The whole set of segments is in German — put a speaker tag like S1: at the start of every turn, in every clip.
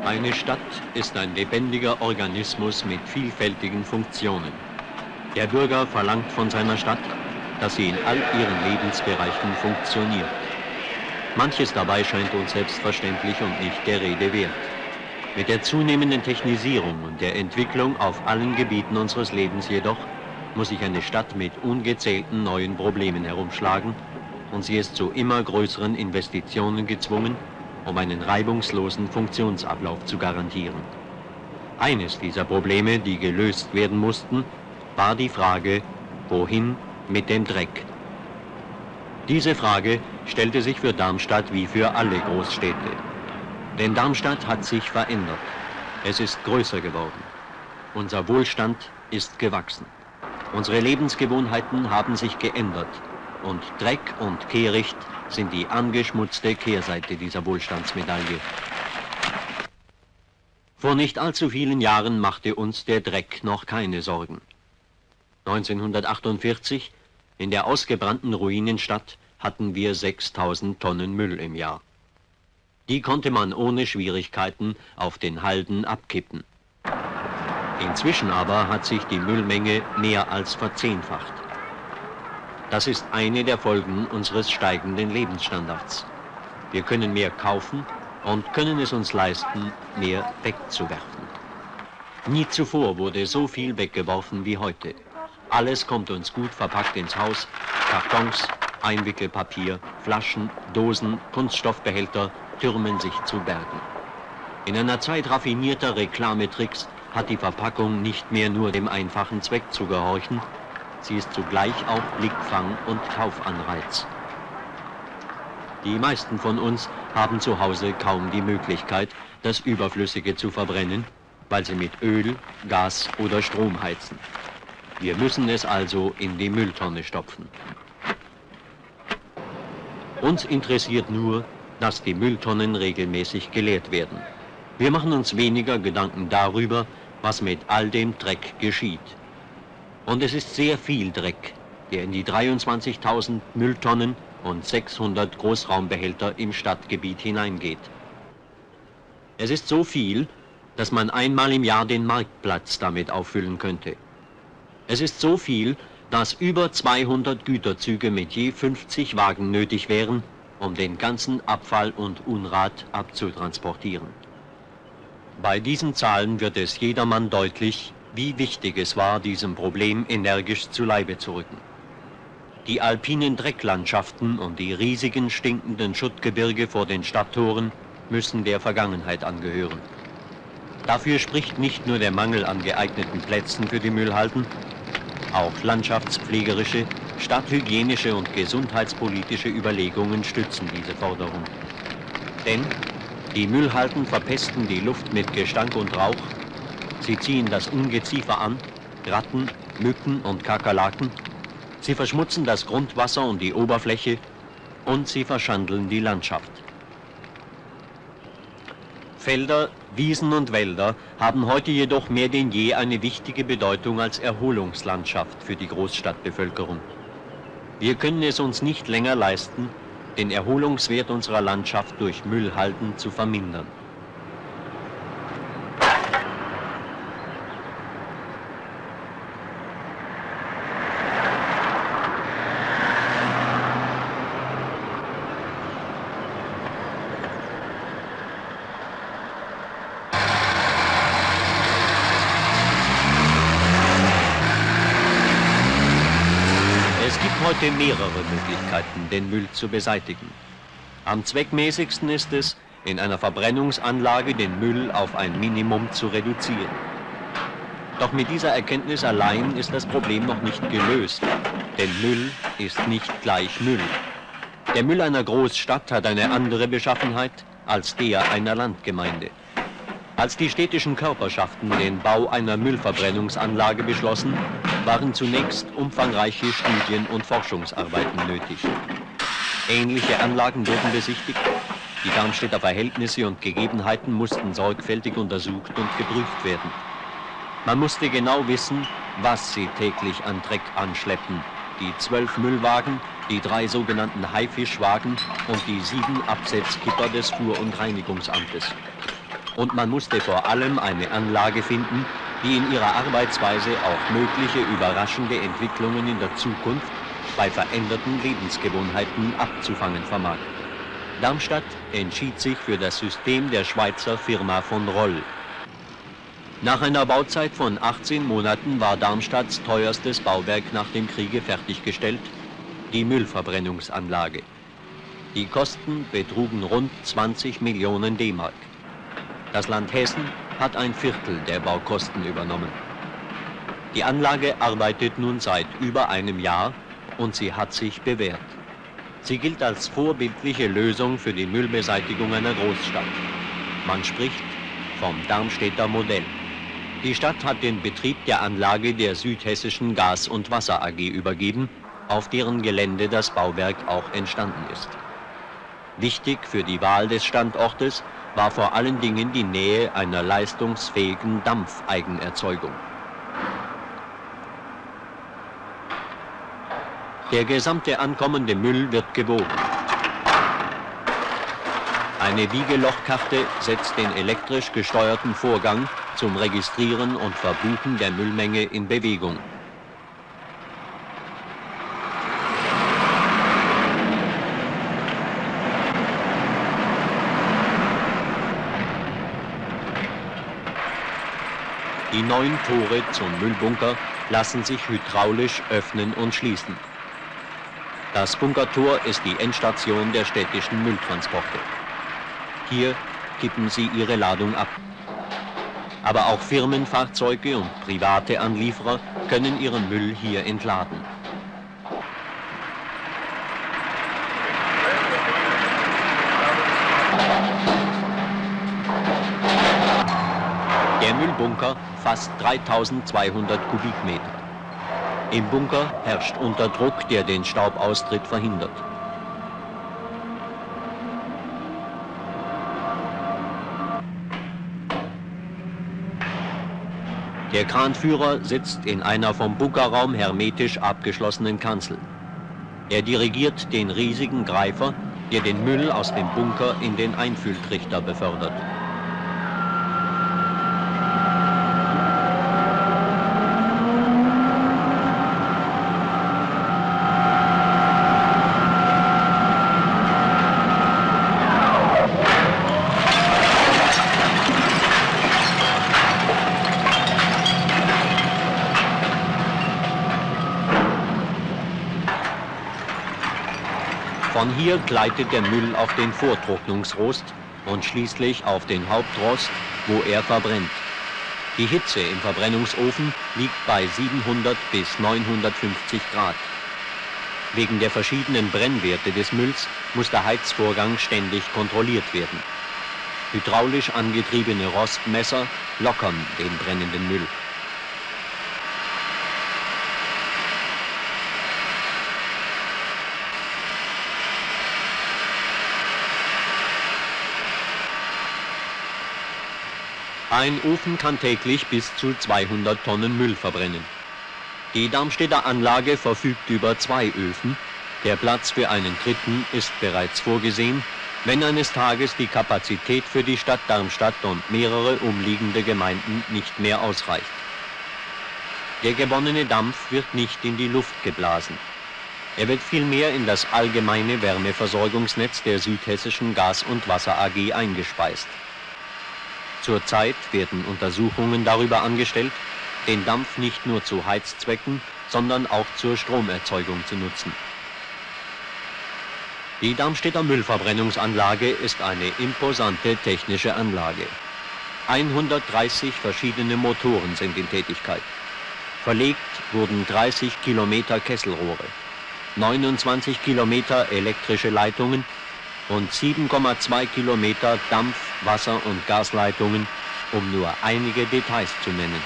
S1: Eine Stadt ist ein lebendiger Organismus mit vielfältigen Funktionen. Der Bürger verlangt von seiner Stadt, dass sie in all ihren Lebensbereichen funktioniert. Manches dabei scheint uns selbstverständlich und nicht der Rede wert. Mit der zunehmenden Technisierung und der Entwicklung auf allen Gebieten unseres Lebens jedoch muss sich eine Stadt mit ungezählten neuen Problemen herumschlagen und sie ist zu immer größeren Investitionen gezwungen, um einen reibungslosen Funktionsablauf zu garantieren. Eines dieser Probleme, die gelöst werden mussten, war die Frage, wohin mit dem Dreck? Diese Frage stellte sich für Darmstadt wie für alle Großstädte. Denn Darmstadt hat sich verändert. Es ist größer geworden. Unser Wohlstand ist gewachsen. Unsere Lebensgewohnheiten haben sich geändert. Und Dreck und Kehricht sind die angeschmutzte Kehrseite dieser Wohlstandsmedaille. Vor nicht allzu vielen Jahren machte uns der Dreck noch keine Sorgen. 1948, in der ausgebrannten Ruinenstadt, hatten wir 6000 Tonnen Müll im Jahr. Die konnte man ohne Schwierigkeiten auf den Halden abkippen. Inzwischen aber hat sich die Müllmenge mehr als verzehnfacht. Das ist eine der Folgen unseres steigenden Lebensstandards. Wir können mehr kaufen und können es uns leisten, mehr wegzuwerfen. Nie zuvor wurde so viel weggeworfen wie heute. Alles kommt uns gut verpackt ins Haus: Kartons, Einwickelpapier, Flaschen, Dosen, Kunststoffbehälter türmen sich zu Bergen. In einer Zeit raffinierter Reklametricks hat die Verpackung nicht mehr nur dem einfachen Zweck zu gehorchen, sie ist zugleich auch Blickfang und Kaufanreiz. Die meisten von uns haben zu Hause kaum die Möglichkeit, das Überflüssige zu verbrennen, weil sie mit Öl, Gas oder Strom heizen. Wir müssen es also in die Mülltonne stopfen. Uns interessiert nur, dass die Mülltonnen regelmäßig geleert werden. Wir machen uns weniger Gedanken darüber, was mit all dem Dreck geschieht. Und es ist sehr viel Dreck, der in die 23.000 Mülltonnen und 600 Großraumbehälter im Stadtgebiet hineingeht. Es ist so viel, dass man einmal im Jahr den Marktplatz damit auffüllen könnte. Es ist so viel, dass über 200 Güterzüge mit je 50 Wagen nötig wären, um den ganzen Abfall und Unrat abzutransportieren. Bei diesen Zahlen wird es jedermann deutlich, wie wichtig es war, diesem Problem energisch zu Leibe zu rücken. Die alpinen Drecklandschaften und die riesigen stinkenden Schuttgebirge vor den Stadttoren müssen der Vergangenheit angehören. Dafür spricht nicht nur der Mangel an geeigneten Plätzen für die Müllhalden, auch landschaftspflegerische, stadthygienische und gesundheitspolitische Überlegungen stützen diese Forderung. Denn die Müllhalden verpesten die Luft mit Gestank und Rauch, sie ziehen das Ungeziefer an, Ratten, Mücken und Kakerlaken, sie verschmutzen das Grundwasser und die Oberfläche und sie verschandeln die Landschaft. Felder, Wiesen und Wälder haben heute jedoch mehr denn je eine wichtige Bedeutung als Erholungslandschaft für die Großstadtbevölkerung. Wir können es uns nicht länger leisten, den Erholungswert unserer Landschaft durch Müllhalden zu vermindern. Es gibt heute mehrere Möglichkeiten, den Müll zu beseitigen. Am zweckmäßigsten ist es, in einer Verbrennungsanlage den Müll auf ein Minimum zu reduzieren. Doch mit dieser Erkenntnis allein ist das Problem noch nicht gelöst, denn Müll ist nicht gleich Müll. Der Müll einer Großstadt hat eine andere Beschaffenheit als der einer Landgemeinde. Als die städtischen Körperschaften den Bau einer Müllverbrennungsanlage beschlossen, waren zunächst umfangreiche Studien- und Forschungsarbeiten nötig. Ähnliche Anlagen wurden besichtigt, die Darmstädter Verhältnisse und Gegebenheiten mussten sorgfältig untersucht und geprüft werden. Man musste genau wissen, was sie täglich an Dreck anschleppen. Die 12 Müllwagen, die 3 sogenannten Haifischwagen und die 7 Absetzkipper des Fuhr- und Reinigungsamtes. Und man musste vor allem eine Anlage finden, die in ihrer Arbeitsweise auch mögliche überraschende Entwicklungen in der Zukunft bei veränderten Lebensgewohnheiten abzufangen vermag. Darmstadt entschied sich für das System der Schweizer Firma von Roll. Nach einer Bauzeit von 18 Monaten war Darmstadts teuerstes Bauwerk nach dem Kriege fertiggestellt, die Müllverbrennungsanlage. Die Kosten betrugen rund 20 Millionen D-Mark. Das Land Hessen hat ein Viertel der Baukosten übernommen. Die Anlage arbeitet nun seit über einem Jahr und sie hat sich bewährt. Sie gilt als vorbildliche Lösung für die Müllbeseitigung einer Großstadt. Man spricht vom Darmstädter Modell. Die Stadt hat den Betrieb der Anlage der Südhessischen Gas- und Wasser AG übergeben, auf deren Gelände das Bauwerk auch entstanden ist. Wichtig für die Wahl des Standortes war vor allen Dingen die Nähe einer leistungsfähigen Dampfeigenerzeugung. Der gesamte ankommende Müll wird gewogen. Eine Wiegelochkarte setzt den elektrisch gesteuerten Vorgang zum Registrieren und Verbuchen der Müllmenge in Bewegung. Die 9 Tore zum Müllbunker lassen sich hydraulisch öffnen und schließen. Das Bunkertor ist die Endstation der städtischen Mülltransporte. Hier kippen sie ihre Ladung ab. Aber auch Firmenfahrzeuge und private Anlieferer können ihren Müll hier entladen. Der Müllbunker fasst 3200 Kubikmeter. Im Bunker herrscht Unterdruck, der den Staubaustritt verhindert. Der Kranführer sitzt in einer vom Bunkerraum hermetisch abgeschlossenen Kanzel. Er dirigiert den riesigen Greifer, der den Müll aus dem Bunker in den Einfülltrichter befördert. Von hier gleitet der Müll auf den Vortrocknungsrost und schließlich auf den Hauptrost, wo er verbrennt. Die Hitze im Verbrennungsofen liegt bei 700 bis 950 Grad. Wegen der verschiedenen Brennwerte des Mülls muss der Heizvorgang ständig kontrolliert werden. Hydraulisch angetriebene Rostmesser lockern den brennenden Müll. Ein Ofen kann täglich bis zu 200 Tonnen Müll verbrennen. Die Darmstädter Anlage verfügt über 2 Öfen. Der Platz für einen dritten ist bereits vorgesehen, wenn eines Tages die Kapazität für die Stadt Darmstadt und mehrere umliegende Gemeinden nicht mehr ausreicht. Der gewonnene Dampf wird nicht in die Luft geblasen. Er wird vielmehr in das allgemeine Wärmeversorgungsnetz der Südhessischen Gas- und Wasser AG eingespeist. Zurzeit werden Untersuchungen darüber angestellt, den Dampf nicht nur zu Heizzwecken, sondern auch zur Stromerzeugung zu nutzen. Die Darmstädter Müllverbrennungsanlage ist eine imposante technische Anlage. 130 verschiedene Motoren sind in Tätigkeit. Verlegt wurden 30 Kilometer Kesselrohre, 29 Kilometer elektrische Leitungen und 7,2 Kilometer Dampf-, Wasser- und Gasleitungen, um nur einige Details zu nennen.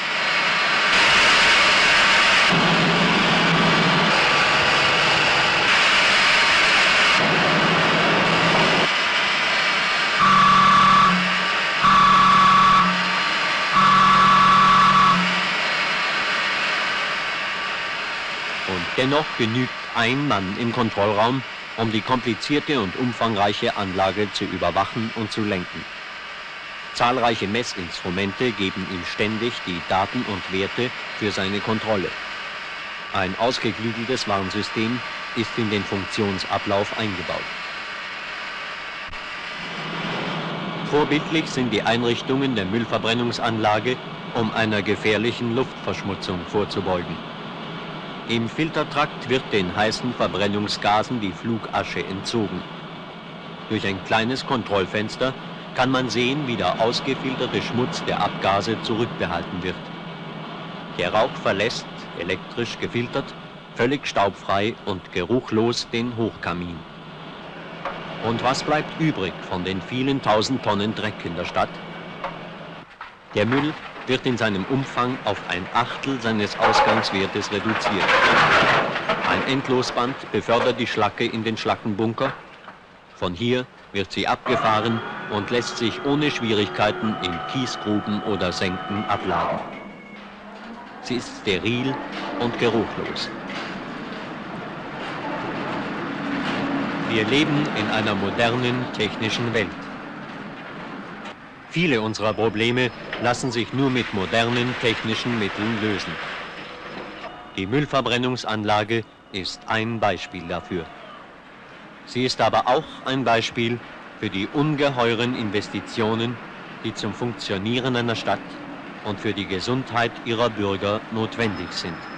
S1: Und dennoch genügt ein Mann im Kontrollraum, um die komplizierte und umfangreiche Anlage zu überwachen und zu lenken. Zahlreiche Messinstrumente geben ihm ständig die Daten und Werte für seine Kontrolle. Ein ausgeklügeltes Warnsystem ist in den Funktionsablauf eingebaut. Vorbildlich sind die Einrichtungen der Müllverbrennungsanlage, um einer gefährlichen Luftverschmutzung vorzubeugen. Im Filtertrakt wird den heißen Verbrennungsgasen die Flugasche entzogen. Durch ein kleines Kontrollfenster kann man sehen, wie der ausgefilterte Schmutz der Abgase zurückbehalten wird. Der Rauch verlässt, elektrisch gefiltert, völlig staubfrei und geruchlos den Hochkamin. Und was bleibt übrig von den vielen tausend Tonnen Dreck in der Stadt? Der Müll wird in seinem Umfang auf 1/8 seines Ausgangswertes reduziert. Ein Endlosband befördert die Schlacke in den Schlackenbunker. Von hier wird sie abgefahren und lässt sich ohne Schwierigkeiten in Kiesgruben oder Senken abladen. Sie ist steril und geruchlos. Wir leben in einer modernen technischen Welt. Viele unserer Probleme lassen sich nur mit modernen technischen Mitteln lösen. Die Müllverbrennungsanlage ist ein Beispiel dafür. Sie ist aber auch ein Beispiel für die ungeheuren Investitionen, die zum Funktionieren einer Stadt und für die Gesundheit ihrer Bürger notwendig sind.